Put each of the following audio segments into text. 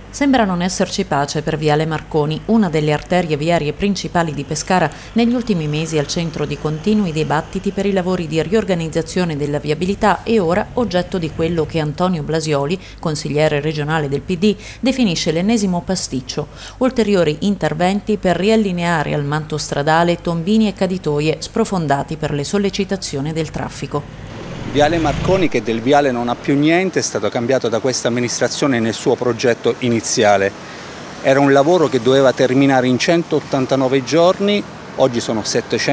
Sembra non esserci pace per Viale Marconi, una delle arterie viarie principali di Pescara, negli ultimi mesi al centro di continui dibattiti per i lavori di riorganizzazione della viabilità e ora oggetto di quello che Antonio Blasioli, consigliere regionale del PD, definisce l'ennesimo pasticcio. Ulteriori interventi per riallineare al manto stradale tombini e caditoie sprofondati per le sollecitazioni del traffico. Viale Marconi, che del viale non ha più niente, è stato cambiato da questa amministrazione nel suo progetto iniziale. Era un lavoro che doveva terminare in 189 giorni, oggi sono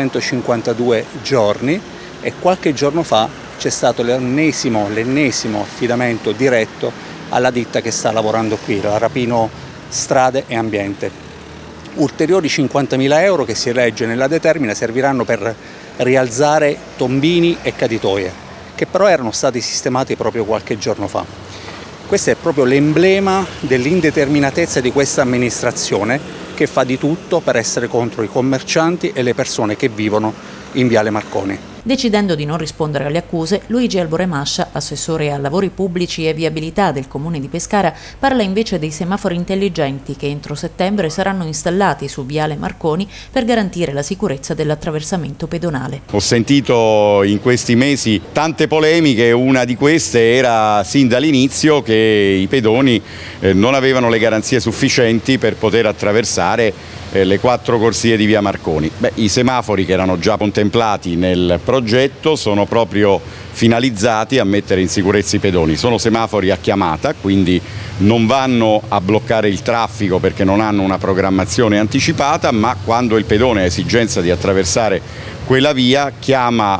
752 giorni e qualche giorno fa c'è stato l'ennesimo affidamento diretto alla ditta che sta lavorando qui, la Rapino Strade e Ambiente. Ulteriori 50.000 euro che si legge nella determina serviranno per rialzare tombini e caditoie, che però erano stati sistemati proprio qualche giorno fa. Questo è proprio l'emblema dell'indeterminatezza di questa amministrazione, che fa di tutto per essere contro i commercianti e le persone che vivono in Viale Marconi. Decidendo di non rispondere alle accuse, Luigi Alboremascia, assessore a lavori pubblici e viabilità del Comune di Pescara, parla invece dei semafori intelligenti che entro settembre saranno installati su Viale Marconi per garantire la sicurezza dell'attraversamento pedonale. Ho sentito in questi mesi tante polemiche, una di queste era sin dall'inizio che i pedoni non avevano le garanzie sufficienti per poter attraversare le 4 corsie di Via Marconi. I semafori che erano già contemplati nel progetto sono proprio finalizzati a mettere in sicurezza i pedoni. Sono semafori a chiamata, quindi non vanno a bloccare il traffico perché non hanno una programmazione anticipata, ma quando il pedone ha esigenza di attraversare quella via chiama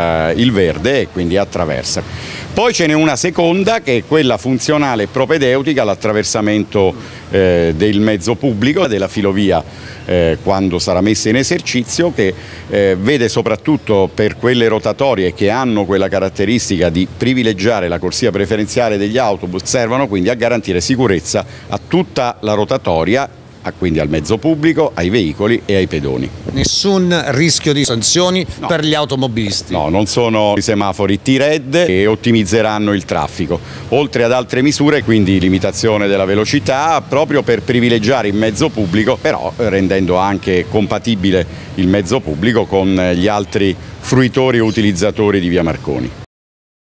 il verde e quindi attraversa. Poi ce n'è una seconda che è quella funzionale e propedeutica all'attraversamento del mezzo pubblico, della filovia quando sarà messa in esercizio, che vede soprattutto per quelle rotatorie che hanno quella caratteristica di privilegiare la corsia preferenziale degli autobus, servono quindi a garantire sicurezza a tutta la rotatoria, quindi al mezzo pubblico, ai veicoli e ai pedoni. Nessun rischio di sanzioni per gli automobilisti? No, non sono i semafori T-Red che ottimizzeranno il traffico, oltre ad altre misure, quindi limitazione della velocità, proprio per privilegiare il mezzo pubblico, però rendendo anche compatibile il mezzo pubblico con gli altri fruitori e utilizzatori di Via Marconi.